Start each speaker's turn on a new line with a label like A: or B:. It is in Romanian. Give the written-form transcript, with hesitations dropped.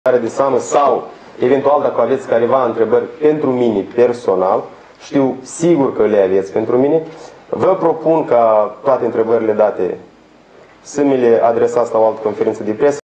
A: de seamă sau, eventual, dacă aveți careva întrebări pentru mine personal, știu sigur că le aveți pentru mine, vă propun ca toate întrebările date să mi le adresați la o altă conferință de presă.